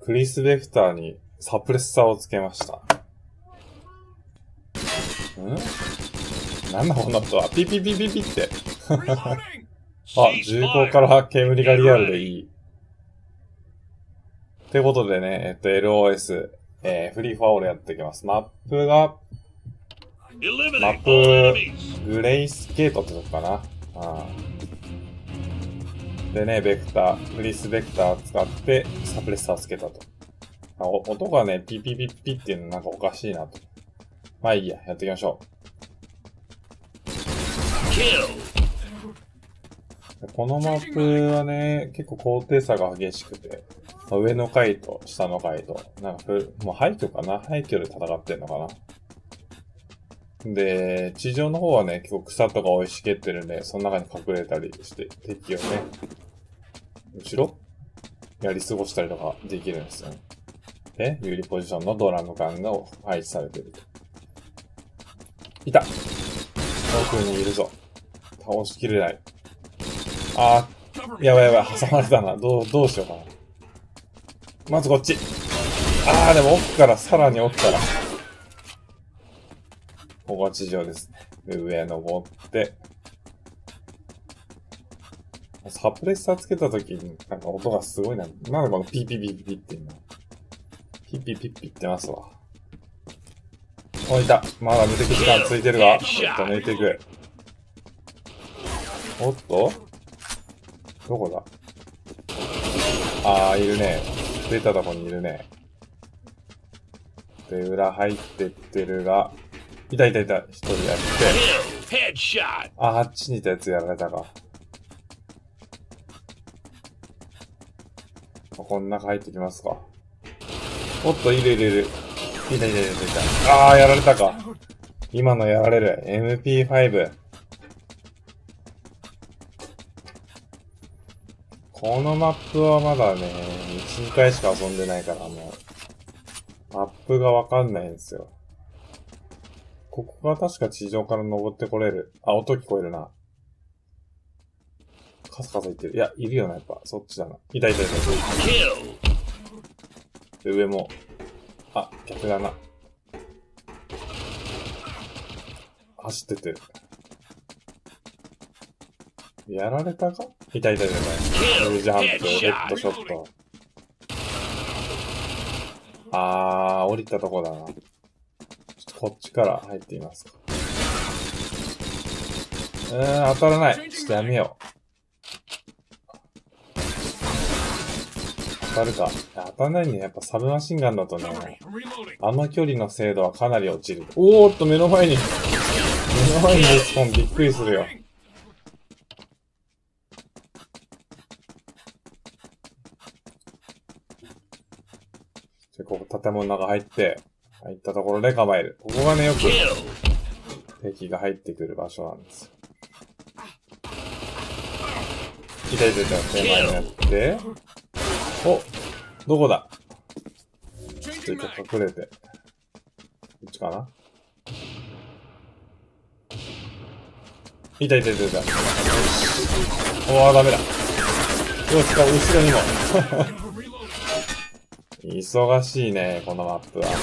クリス・ベクターにサプレッサーをつけました。なんだこんなことは。ピピピピピって。あ、銃口から煙がリアルでいい。ってことでね、LOS、フリーファオールやっていきます。マップ、グレイスケートってとこかな。でね、クリス・ベクター使ってサプレッサーつけたと。音がね、ピピピピっていうのなんかおかしいなと。まあいいや、やっていきましょう。このマップはね、結構高低差が激しくて、上の階と下の階と、なんかもう廃墟かな？廃墟で戦ってんのかな？で、地上の方はね、結構草とか生い茂ってるんで、その中に隠れたりして、敵をね、後ろやり過ごしたりとかできるんですよね。で、有利ポジションのドラム缶が配置されてる。いた！奥にいるぞ。倒しきれない。やばいやばい、挟まれたな。どうしようかな。まずこっち。でも奥から、さらに奥から。ここは地上ですね。で、上登って。サプレッサーつけたときに、なんか音がすごいな。なんでこのピーピーピーピーっていうの。ピッピッピッピってますわ。いた。まだ無敵時間ついてるが、ちょっと抜いていく。おっとどこだ？いるね。出たとこにいるね。で、裏入ってってるが、いた。一人やって。あっちにいたやつやられたか。こん中入ってきますか。おっと、いる。いた。やられたか。今のやられる。MP5。このマップはまだね、1、2回しか遊んでないからもう、マップがわかんないんですよ。ここが確か地上から登ってこれる。音聞こえるな。カサカサいってる。いや、いるよな、やっぱ。そっちだな。いた。で、上も。逆だな。走っててる。やられたか？いた。ジャンプ、ヘッドショット。降りたとこだな。ちょっとこっちから入ってみますか。当たらない。ちょっとやめよう。当たるか。当たらないね。やっぱサブマシンガンだとね、距離の精度はかなり落ちる。目の前にレスポンびっくりするよ。ここ建物の中入ったところで構える。ここがね、よく敵が入ってくる場所なんですよ。いた。手前になって。どこだ？ちょっと隠れて。こっちかな？いた。ダメだ。よし、後ろにも。忙しいね、このマップは。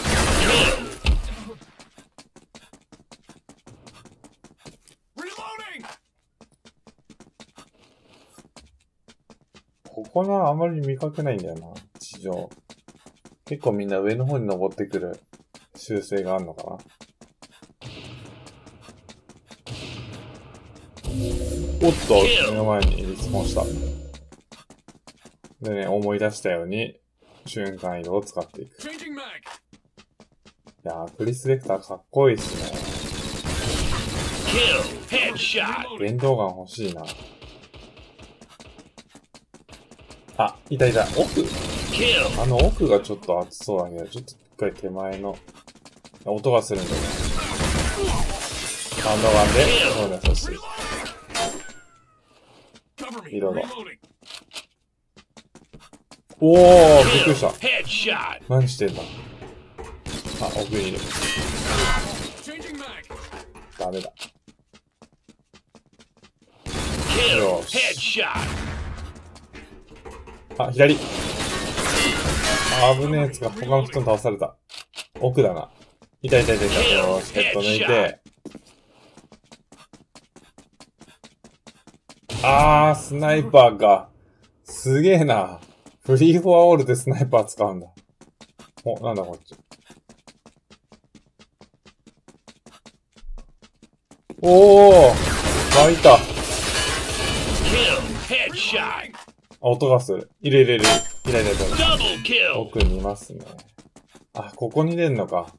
ここな、あまり見かけないんだよな、地上。結構みんな上の方に登ってくる習性があるのかな。おっと、目の前にリスポンした。でね、思い出したように、瞬間移動を使っていく。いやー、クリス・ベクターかっこいいっすね。電動ガン欲しいな。いた。奥？奥がちょっと熱そうだけど、ちょっと一回手前の、音がするんだよね。ハンドガンで、優しい。リロード。びっくりした。何してんだ？奥にいる。ダメだ。よし。左。 危ねえやつが他の人に倒された。奥だな。痛い痛い痛い痛い。よーし、ヘッド抜いて。スナイパーか。すげえな。フリーフォアオールでスナイパー使うんだ。お、なんだこっち。おー湧いた。音がする。いる。奥にいますね。あ、ここに出んのか。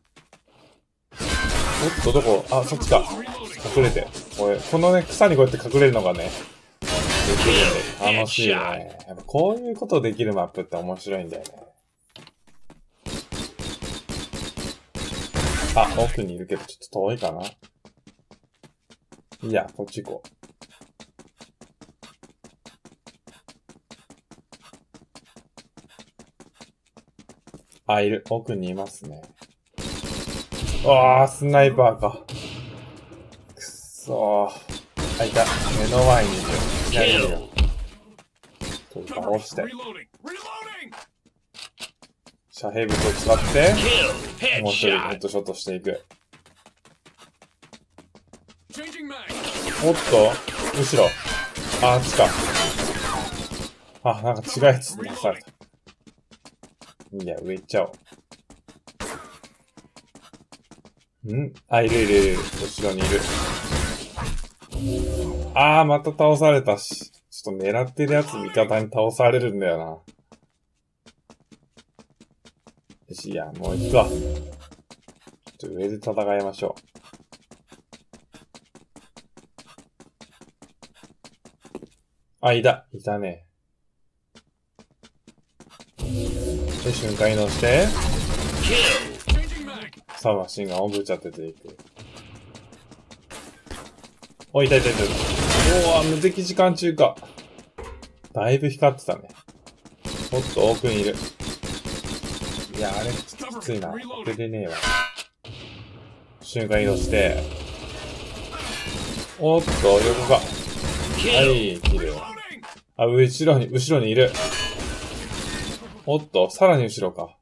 おっと、どこ？あ、そっちか。隠れて。このね、草にこうやって隠れるのがね、できるんで、楽しいね。やっぱこういうことできるマップって面白いんだよね。あ、奥にいるけど、ちょっと遠いかな。いや、こっち行こう。あ、いる。奥にいますね。スナイパーか。くっそー。あ、いた。目の前にいる。いや、いるよ。倒して。遮蔽物を使って、もう一人ヘッドショットしていく。おっと後ろ。あっちか。あ、なんか違うやつに出された。いや、上行っちゃおう。あ、いる。後ろにいる。また倒されたし。ちょっと狙ってるやつ味方に倒されるんだよな。よし、いや、もう行くわ。ちょっと上で戦いましょう。いたね。で、瞬間移動して、サブマシンガンをぶち当てていく。お、いた。無敵時間中か。だいぶ光ってたね。おっと、奥にいる。いや、あれ、ちょっときついな。出てねえわ。瞬間移動して、おっと、横か。はい、キル。後ろにいる。おっと、さらに後ろか。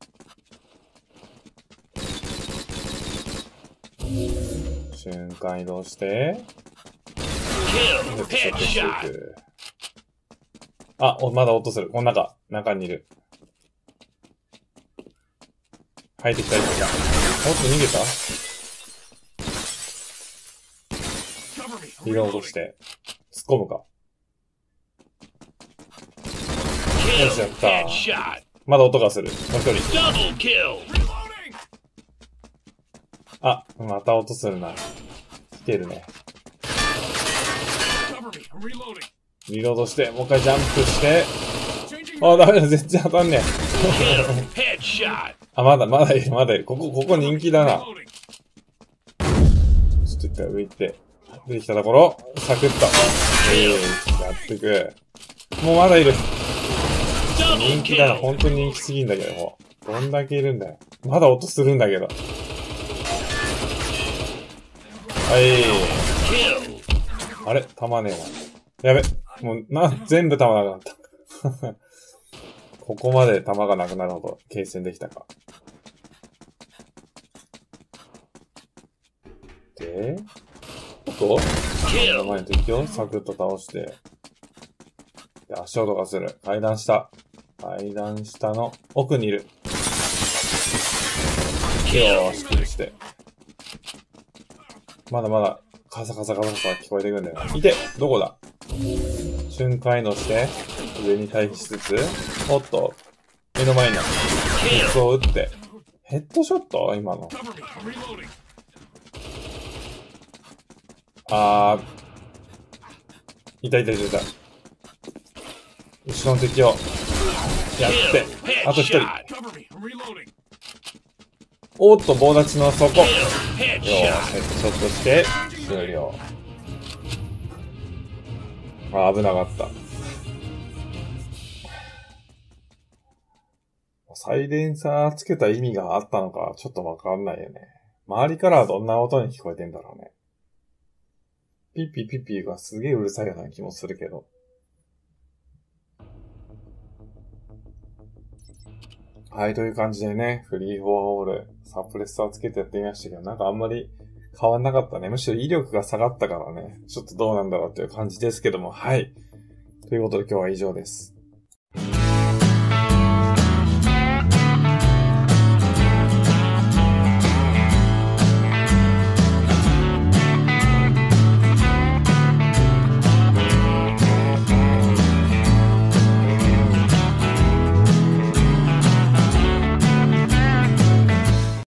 瞬間移動して、ヘッドショットしていく。まだ音する。この中にいる。入ってきた。おっと、逃げた？リロードして、突っ込むか。よし、やったー。まだ音がする。もう一人。また音するな。来てるね。リロードして、もう一回ジャンプして。ダメだ、全然当たんねえ。まだいる。ここ人気だな。ちょっと一回上行って。出てきたところ、サクッと。やってく。もうまだいる。人気だな。本当に人気すぎんだけど、もう。どんだけいるんだよ。まだ音するんだけど。あれ弾ねえな。やべ。もう、全部弾なくなった。ここまで弾がなくなるほど、継戦できたか。で、目の前の敵をサクッと倒して、で、足音がする。階段下の奥にいる。よーし、キルして。まだ、カサカサ聞こえてくるんだよ。どこだ？瞬間移動して、上に対比しつつ、おっと、目の前に鉄を撃って、ヘッドショット？今の。いた。後ろの敵を、やって、あと一人。おっと、棒立ちの底。よーし、ヘッドショットして、終了。危なかった。サイレンサーつけた意味があったのか、ちょっとわかんないよね。周りからはどんな音に聞こえてんだろうね。ピッピーがすげえうるさいような気もするけど。 はい、という感じでね、フリーフォアオール、サプレッサーつけてやってみましたけど、なんかあんまり変わんなかったね。むしろ威力が下がったからね、ちょっとどうなんだろうっていう感じですけども、はい。ということで今日は以上です。